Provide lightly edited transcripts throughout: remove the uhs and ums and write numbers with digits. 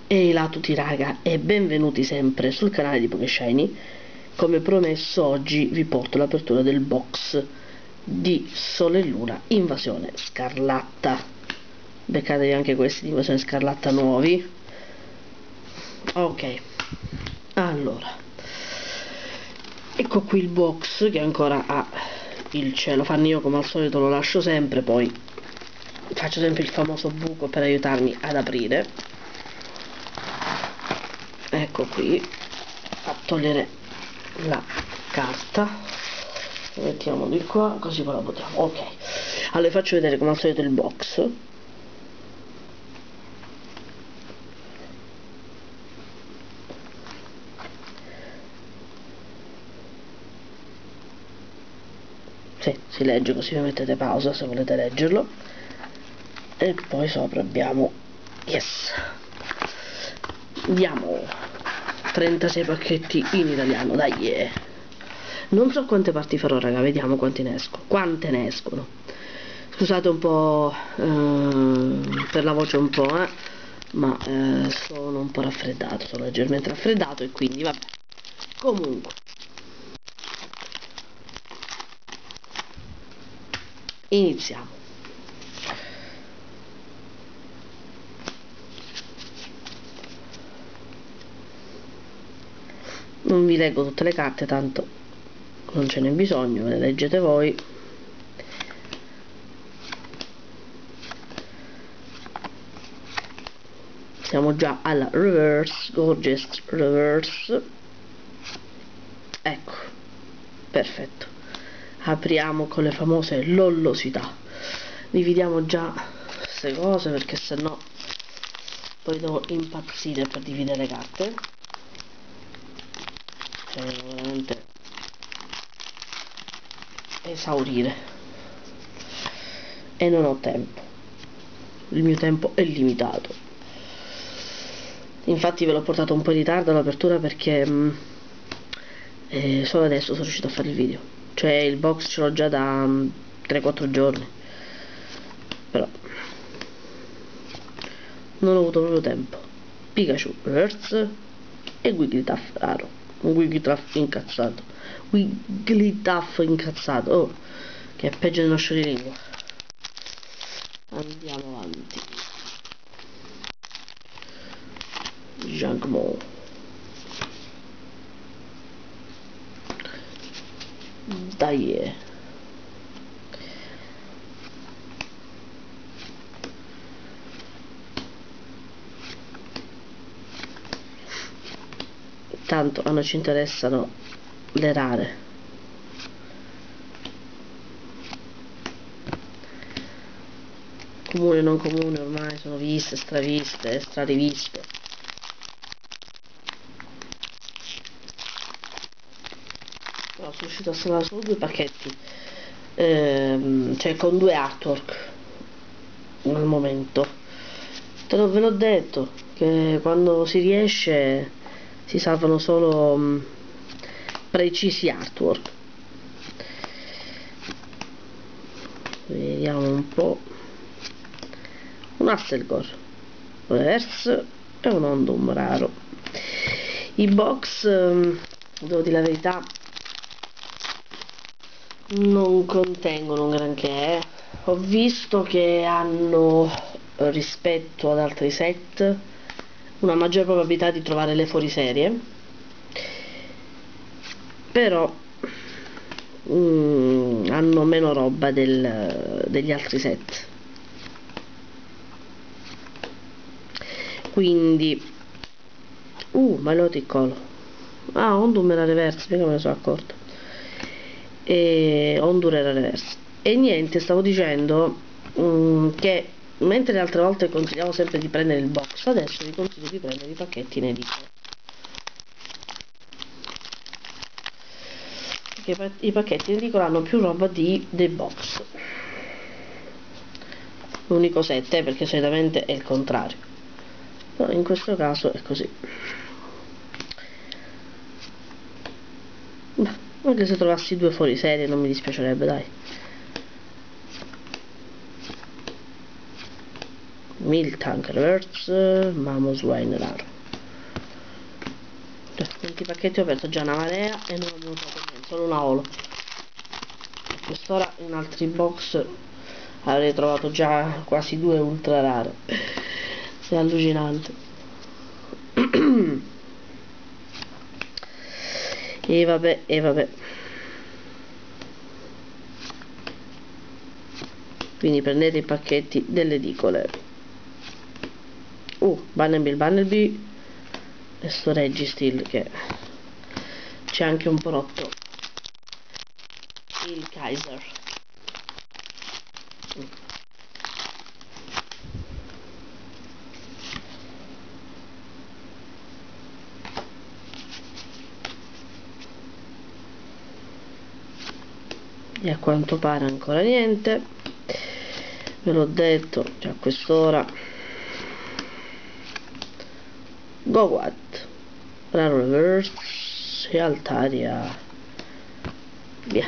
Ehi là a tutti raga e benvenuti sempre sul canale di Pokeshiny. Come promesso oggi vi porto l'apertura del box di Sole e Luna Invasione Scarlatta. Beccatevi anche questi di Invasione Scarlatta nuovi. Ok, allora ecco qui il box che ancora ha il cellophane. Io come al solito lo lascio sempre, poi faccio sempre il famoso buco per aiutarmi ad aprire. Ecco qui, a togliere la carta, la mettiamo di qua così poi la buttiamo. Ok, allora vi faccio vedere come al solito il box. Sì, si legge, così vi mettete pausa se volete leggerlo. E poi sopra abbiamo yes, diamo 36 pacchetti in italiano, dai yeah. Non so quante parti farò raga, vediamo quante ne escono. Scusate un po' per la voce un po', ma sono un po' raffreddato, sono leggermente raffreddato e quindi vabbè. Comunque iniziamo. Non vi leggo tutte le carte, tanto non ce n'è bisogno, ve le leggete voi. Siamo già alla reverse, gorgeous reverse. Ecco, perfetto. Apriamo con le famose lollosità. Dividiamo già queste cose perché sennò poi devo impazzire per dividere le carte. Cioè veramente esaurire e non ho tempo, il mio tempo è limitato. Infatti ve l'ho portato un po' in ritardo all'apertura perché solo adesso sono riuscito a fare il video, cioè il box ce l'ho già da 3-4 giorni, però non ho avuto proprio tempo. Pikachu Earth e Wigglytuff raro, un Wigglytuff incazzato, oh, che è peggio dello scioglilingua. Andiamo avanti. Jangmo, dai, tanto a noi ci interessano le rare. Comune non comune ormai sono viste, straviste, strariviste. No, sono riuscito a salvare solo 2 pacchetti, cioè con 2 artwork al momento. Ve l'ho detto che quando si riesce si salvano solo precisi artwork. Vediamo un po'. Un Astelgor reverse e un Ondum raro. I box, devo dire la verità, non contengono un granché. Ho visto che hanno, rispetto ad altri set, una maggiore probabilità di trovare le fuoriserie, però hanno meno roba degli altri set, quindi Milotic Colo. Ondum era reverse, mica me ne sono accorto. E Hondur era reverse. E niente, stavo dicendo che mentre le altre volte consigliavo sempre di prendere il box, adesso vi consiglio di prendere i pacchetti in edicola, perché i pacchetti in edicola hanno più roba dei box. L'unico set è perché solitamente è il contrario, però in questo caso è così. Anche se trovassi 2 fuori serie non mi dispiacerebbe, dai. Miltank Reverse, Mamoswine raro. 20 pacchetti, ho aperto già una marea e non ho venuto niente, solo una holo. A quest'ora in altri box avrei trovato già quasi 2 ultra rare. È allucinante. E vabbè. Quindi prendete i pacchetti delle edicole. Bunnelby e sto Registeel, che c'è anche un po' rotto il Kaiser. E a quanto pare ancora niente, ve l'ho detto già a quest'ora. Gowatt, raro reverse e Altaria, via.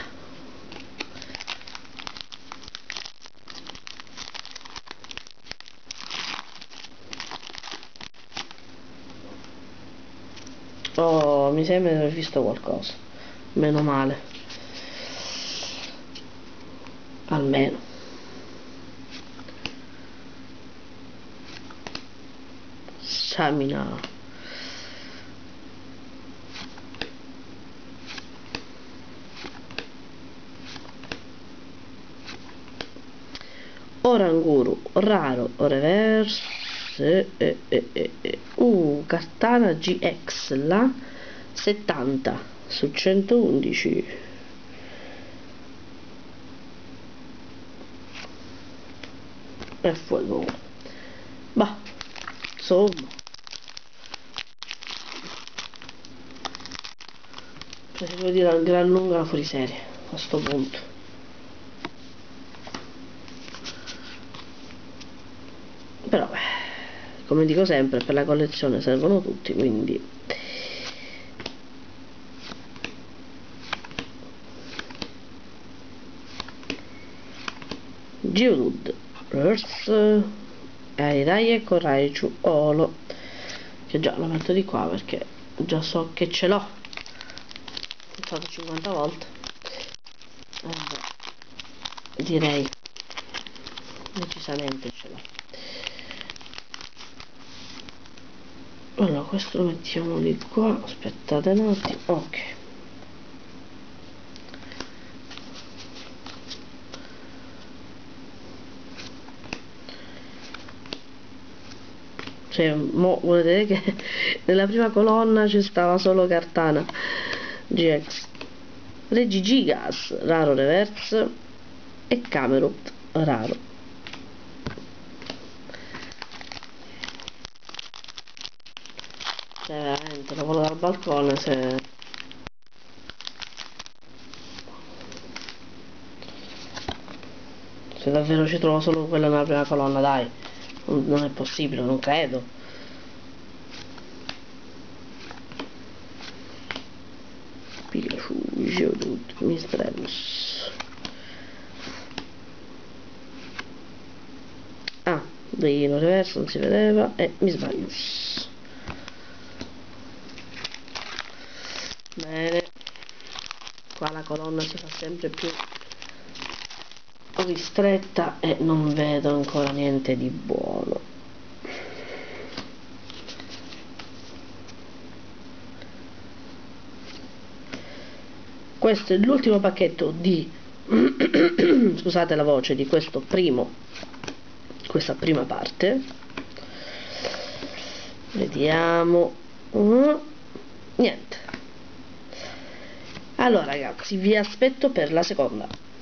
Oh, mi sembra di aver visto qualcosa, meno male. Almeno Stamina, Oranguru raro reverse, Cartana GX la 70 su 111. E fuego. Bah, insomma, devo dire la gran lunga fuori serie a sto punto. Però come dico sempre, per la collezione servono tutti, quindi Geodude Reverse, Raikou Raichu Holo, che già lo metto di qua perché già so che ce l'ho, ho usato 50 volte. Direi decisamente ce l'ho. Allora questo lo mettiamo di qua, aspettate un attimo. Ok, cioè mo volete vedere che nella prima colonna ci stava solo Cartana GX, Regigigas raro reverse e Camerut raro. Cioè veramente lo volo dal balcone se davvero ci trovo solo quella nella prima colonna, dai, non è possibile, non credo. Pikachu, Geodude, Misdreavus. Dino reverso non si vedeva e Mismagius. Bene, qua la colonna si fa sempre più ristretta e non vedo ancora niente di buono. Questo è l'ultimo pacchetto di scusate la voce, di questa prima parte. Vediamo. Niente. Allora ragazzi, vi aspetto per la seconda.